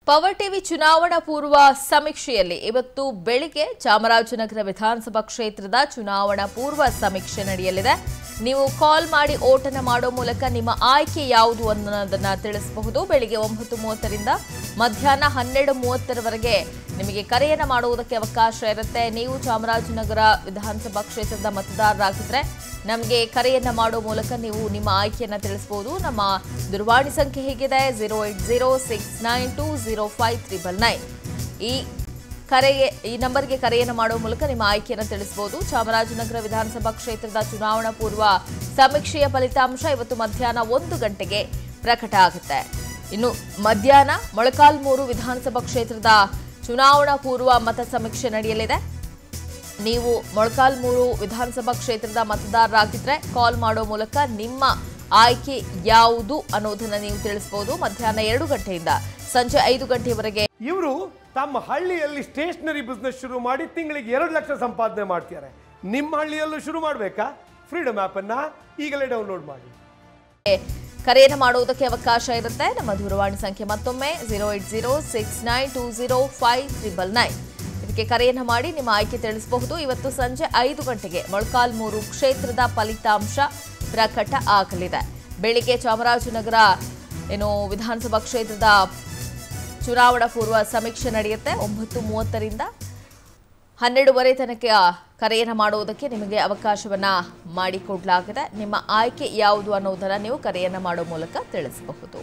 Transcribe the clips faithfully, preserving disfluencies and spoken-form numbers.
Power TV ಚುನಾವಣಾ ಪೂರ್ವ ಸಮೀಕ್ಷೆಯಲ್ಲಿ ಇವತ್ತು ಬೆಳಿಗ್ಗೆ ಚಾಮರಾಜನಗರ ವಿಧಾನಸಭಾ ಕ್ಷೇತ್ರದ ಚುನಾವಣಾ ಪೂರ್ವ ಸಮೀಕ್ಷೆ ನಡೆಯಲಿದೆ. ನೀವು ಕಾಲ್ ಮಾಡಿ ಓಟನ ಮಾಡೋ ಮೂಲಕ ನಿಮ್ಮ ಆಯ್ಕೆ ಯಾವುದು ಅನ್ನೋದನ್ನ ತಿಳಿಸಬಹುದು. ಬೆಳಿಗ್ಗೆ ಒಂಬತ್ತು ಮೂವತ್ತರಿಂದ ಮಧ್ಯಾಹ್ನ ಹನ್ನೆರಡು ಮೂವತ್ತರವರೆಗೆ ನಿಮಗೆ ಕರೆಯನ್ನು ಮಾಡುವುದಕ್ಕೆ ಅವಕಾಶ ಇರುತ್ತೆ. ನೀವು ಚಾಮರಾಜನಗರ ವಿಧಾನಸಭಾ ಕ್ಷೇತ್ರದ ಮತದಾರರಾಗಿದ್ದರೆ ನಮಗೆ ಕರೆಯನ್ನು ಮಾಡೋ ಮೂಲಕ ನೀವು ನಿಮ್ಮ ಆಯ್ಕೆಯನ್ನು ತಿಳಿಸಬಹುದು. ನಮ್ಮ ದೂರವಾಣಿ ಸಂಖ್ಯೆ ಹೇಗಿದೆ zero eight zero six nine two zero five triple nine. ಈ ಕರೆಗೆ ಈ ನಂಬರ್ಗೆ ಕರೆಯನ್ನು ಮಾಡುವ ಮೂಲಕ ನಿಮ್ಮ ಆಯ್ಕೆಯನ್ನು ತಿಳಿಸಬಹುದು. ಚಾಮರಾಜನಗರ ವಿಧಾನಸಭಾ ಕ್ಷೇತ್ರದ ಚುನಾವಣಾ ಪೂರ್ವ ಸಮೀಕ್ಷೆಯ ಫಲಿತಾಂಶ ಇವತ್ತು ಮಧ್ಯಾಹ್ನ ಒಂದು ಗಂಟೆಗೆ ಪ್ರಕಟ ಆಗುತ್ತೆ. ಇನ್ನು ಮಧ್ಯಾಹ್ನ ಮೊಳಕಾಲ್ಮೂರು ವಿಧಾನಸಭಾ ಕ್ಷೇತ್ರದ ಚುನಾವಣಾ ಪೂರ್ವ ಮತ ಸಮೀಕ್ಷೆ ನಡೆಯಲಿದೆ. ನೀವು ಮೊಳಕಾಲ್ಮೂರು ವಿಧಾನಸಭಾ ಕ್ಷೇತ್ರದ ಮತದಾರರಾಗಿದ್ದರೆ ಕಾಲ್ ಮಾಡೋ ಮೂಲಕ ನಿಮ್ಮ ಆಯ್ಕೆ ಯಾವುದು ಅನ್ನೋದನ್ನ ನೀವು ತಿಳಿಸಬಹುದು. ಮಧ್ಯಾಹ್ನ ಎರಡು ಗಂಟೆಯಿಂದ ಸಂಜೆ ಐದು ಗಂಟೆಯವರೆಗೆ ಇವರು ತಮ್ಮ ಹಳ್ಳಿಯಲ್ಲಿ ಸ್ಟೇಷನರಿ ಬಿಸ್ನೆಸ್ ಶುರು ಮಾಡಿ ತಿಂಗಳಿಗೆ ಎರಡು ಲಕ್ಷ ಸಂಪಾದನೆ ಮಾಡ್ತಾರೆ. ನಿಮ್ಮ ಹಳ್ಳಿಯಲ್ಲೂ ಶುರು ಮಾಡಬೇಕಾ? ಫ್ರೀಡಮ್ ಆಪ್ ಅನ್ನ ಈಗಲೇ ಡೌನ್ಲೋಡ್ ಮಾಡಿ. ಕರೆಯನ್ನು ಮಾಡುವುದಕ್ಕೆ ಅವಕಾಶ ಇರುತ್ತೆ. ನಮ್ಮ ದೂರವಾಣಿ ಸಂಖ್ಯೆ ಮತ್ತೊಮ್ಮೆ zero eight zero six nine two zero five triple nine. ಇದಕ್ಕೆ ಕರೆಯನ್ನು ಮಾಡಿ ನಿಮ್ಮ ಆಯ್ಕೆ ತಿಳಿಸಬಹುದು. ಇವತ್ತು ಸಂಜೆ ಐದು ಗಂಟೆಗೆ ಮೊಳಕಾಲ್ಮೂರು ಕ್ಷೇತ್ರದ ಫಲಿತಾಂಶ ಪ್ರಕಟ ಆಗಲಿದೆ. ಬೆಳಿಗ್ಗೆ ಚಾಮರಾಜನಗರ ಏನು ವಿಧಾನಸಭಾ ಕ್ಷೇತ್ರದ ಚುನಾವಣಾ ಪೂರ್ವ ಸಮೀಕ್ಷೆ ನಡೆಯುತ್ತೆ. ಒಂಬತ್ತು ಮೂವತ್ತರಿಂದ ಹನ್ನೆರಡುವರೆ ತನಕ ಕರೆಯನ್ನು ಮಾಡುವುದಕ್ಕೆ ನಿಮಗೆ ಅವಕಾಶವನ್ನು ಮಾಡಿಕೊಡಲಾಗಿದೆ. ನಿಮ್ಮ ಆಯ್ಕೆ ಯಾವುದು ಅನ್ನೋದನ್ನು ನೀವು ಕರೆಯನ್ನು ಮಾಡೋ ಮೂಲಕ ತಿಳಿಸಬಹುದು.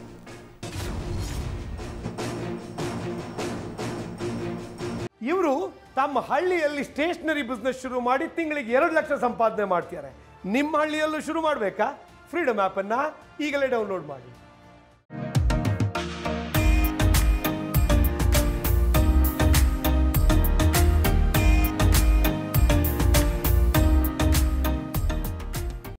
ಇವರು ತಮ್ಮ ಹಳ್ಳಿಯಲ್ಲಿ ಸ್ಟೇಷನರಿ ಬಿಸ್ನೆಸ್ ಶುರು ಮಾಡಿ ತಿಂಗಳಿಗೆ ಎರಡು ಲಕ್ಷ ಸಂಪಾದನೆ ಮಾಡ್ತಾರೆ. ನಿಮ್ಮ ಹಳ್ಳಿಯಲ್ಲೂ ಶುರು ಮಾಡಬೇಕಾ? ಫ್ರೀಡಮ್ ಆಪ್ ಅನ್ನ ಈಗಲೇ ಡೌನ್ಲೋಡ್ ಮಾಡಿ.